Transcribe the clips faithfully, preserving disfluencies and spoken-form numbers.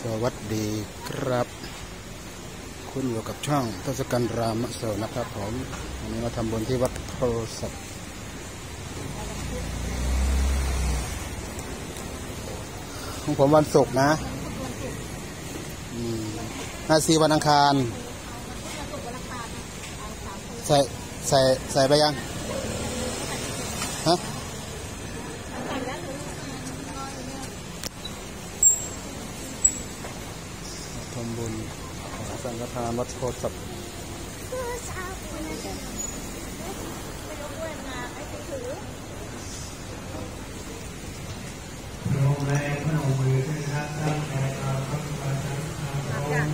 สวัสดีครับคุณอยู่กับช่องทศกัณฐ์รามโสนะครับผมวันนี้มาทำบุญที่วัดโพธิ์สัตว์ของผมวันศุกร์นะนาซีวันอังคารใส่ใส่ใส่ไปยังฮะทำบุญสังฆทานวัดโพธิ์สัตว์ลงแรงพนมมือขึ้นครับตั้งแต่เราพระพุทธเจ้าพระองค์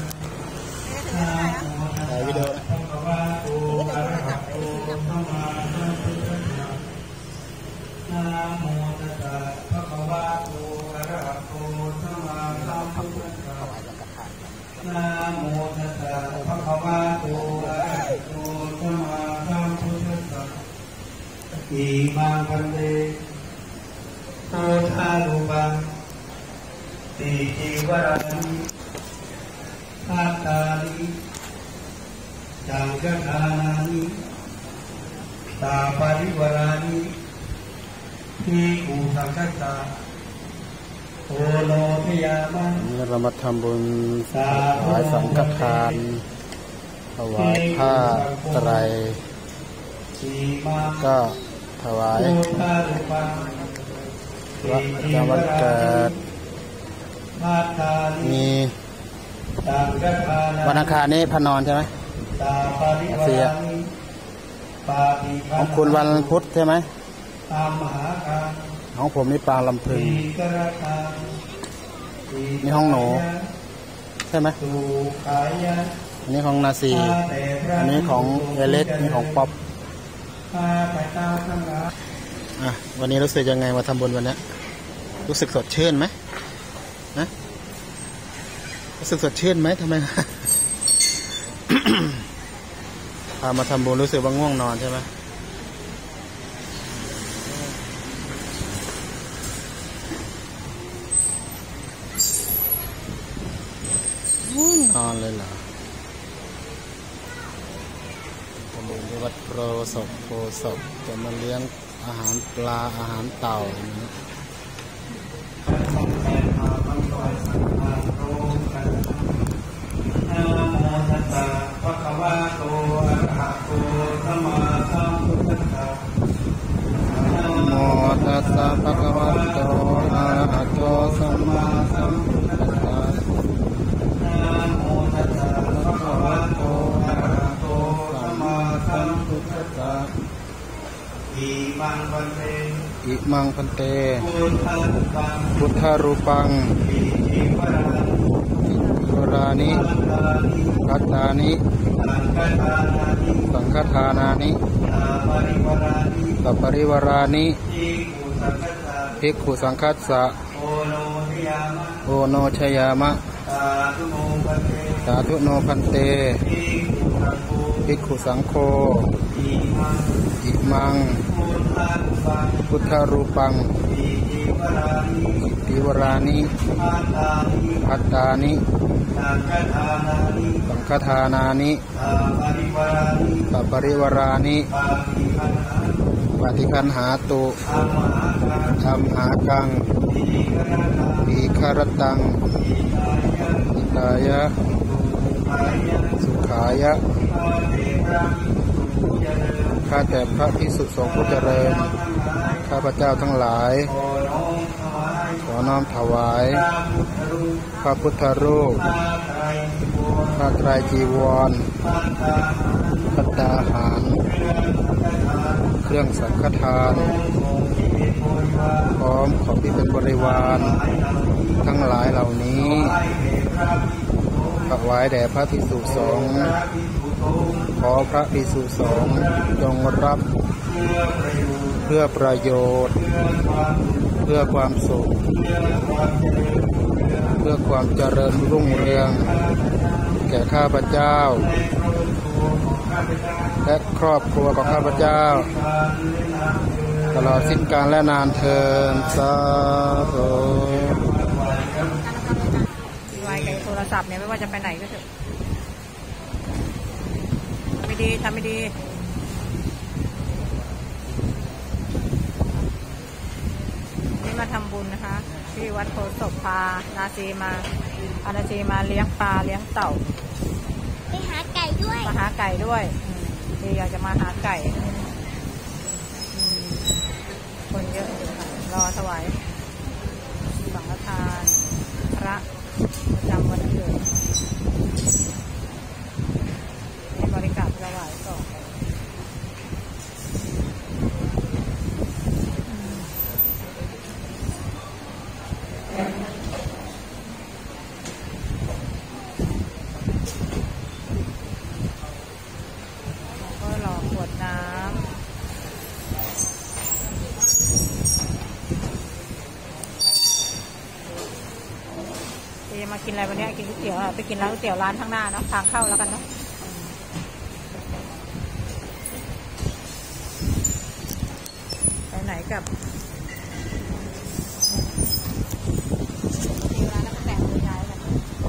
ถ่ายวิดีโอนะพระวะโตอะระหะโตสัมมาสัมพุทธัสสะนะโมตัสสะภะคะวะโตอะระหะโตสัมมาสัมพุทธัสสะนะโมตัสสะภะคะวะโตอะระหะโตสัมมาสัมพุทธัสสะอิมังพันเตโอทารูปังติจิวรานิอาตานิจังกทานานิตาปริวรานิทีกูสังฆตาโอโลพยามังนี่เรามาทำบุญถวายสังฆทานถวายผ้าไตรก็ถวายวัดประจำวันเกิดมีวันอังคารนี้พระนอนใช่ไหมเสียของคุณวันพุธใช่ไหมของผมนี่ปางลำพึงนี่ห้องหนูใช่ไหมอันนี้ของนาซีอันนี้ของเอเล็กนี่ของป๊อปอ่ะวันนี้รู้สึกยังไงมาทำบุญวันนี้รู้สึกสดชื่นไหมนะรู้สึกสดชื่นไหมทำไม พามาทำบุญรู้สึกว่าง่วงนอนใช่ไหมนอนเลยเหรอทำบุญที่วัดโพธิ์สัตว์โพธิ์สัตว์จะมาเลี้ยงอาหารปลาอาหารเต่าอย่างนี้นะโมตัสสะภะคะวะโตอะระหะโตสัมมาสัมพุทธัสสะนะโมตัสสะภะคะวะโตอะระหะโตสัมมาสัมพุทธัสสะนะโมตัสสะภะคะวะโตอะระหะโตสัมมาสัมพุทธัสสะอิมังพันเตอิมังพันเตพุทธารูปังพุทธารูปังอิวรานิวรานิพัตตานิสังฆทานานิสัปปริวารานิภิกขุสังคัสสะโอโนชยามะสาธุโนพันเตภิกขุสังโฆอิมังพุทธารูปังอิวรานิพัตตานิสังฆทานานิสัปปริวารานิปฏิคันหาตุธัมหากังปีคารตังอิตายะสุขายะข้าแต่พระภิกษุสงฆ์ผู้เจริญข้าพเจ้าทั้งหลายขอน้อมถวายพระพุทธรูปพระไตรจีวรภัตตาหารเครื่องสังฆทานพร้อมของที่เป็นบริวารทั้งหลายเหล่านี้ถวายแด่พระภิกษุสงฆ์ขอพระภิกษุสงฆ์จงรับเพื่อประโยชน์เพื่อความสุขเพื่อความเจริญรุ่งเรืองแก่ข้าพเจ้าและครอบครัวของข้าพเจ้าตลอดสิ้นกาลและนานเทอญสาธุไวกับโทรศัพท์เนี่ยไม่ว่าจะไปไหนก็เถอะทำไม่ดีทำไม่ดีนี่มาทำบุญนะคะที่วัดโพธิ์ศพพานาซีมาอานาซีมาเลี้ยงปลาเลี้ยงเต่าไปหาไก่ด้วยมาหาไก่ด้วยดีอยากจะมาหาไก่คนเยอะอยู่ค่ะรอถวายสังฆทานพระประจำวันเกิดให้บริการถวายก่อนก็รอขวดน้ำมากินอะไรวันนี้กินก๋วยเตี๋ยวไปกินร้านก๋วยเตี๋ยวร้านข้างหน้าเนาะทางเข้าแล้วกันเนาะไปไหนกับที่ร้านแล้วก็แต่งตัวย้ายกัน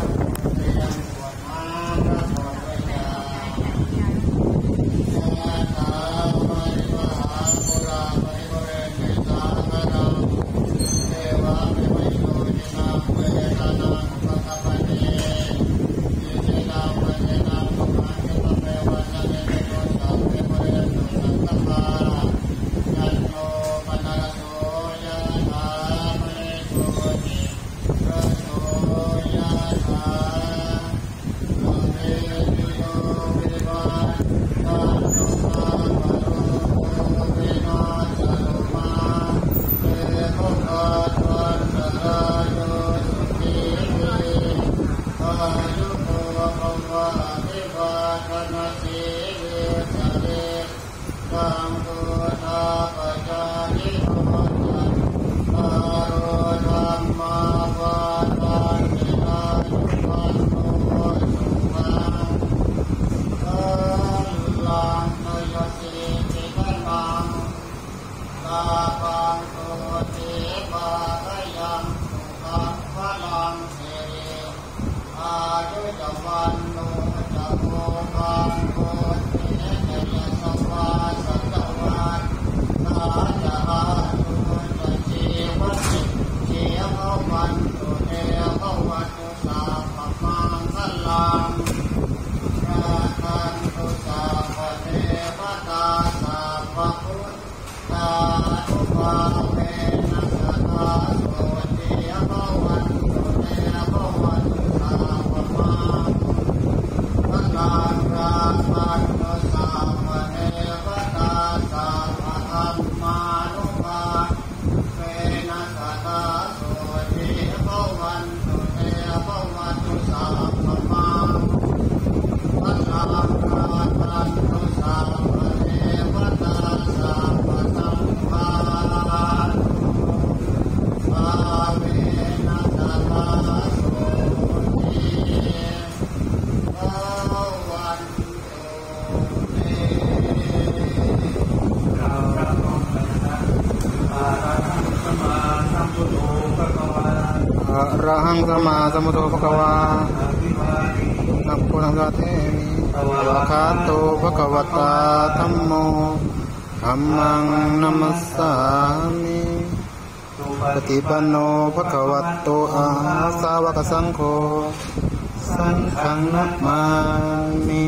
อะระหังสัมมาสัมพุทโธภควานะโมตัสสะเทมิอะระหะโตภควตาธัมโมธัมมังนัมมัสสามิปฏิปันโนภควโตอะระหะสาวกสังโฆสังฆังนัมมามิ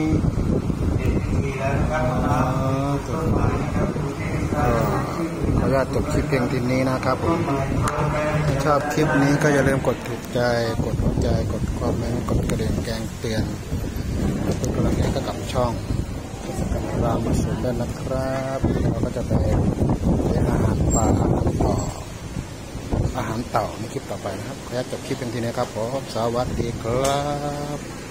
ขออนุญาตจบคลิปเพียงทีนี้นะครับผมชอบคลิปนี้ก็อย่าลืมกดถูกใจกดหัวใจกดคอมเมนต์กดกระดิ่งแจ้งเตือนเป็นกำลังใจให้กับช่องเทศกาลรามสุดด้วยนะครับเราก็จะไปเลี้ยงอาหารปลาต่ออาหารเต่าในคลิปต่อไปนะครับขออนุญาตจบคลิปเพียงทีนี้ครับผมสวัสดีครับ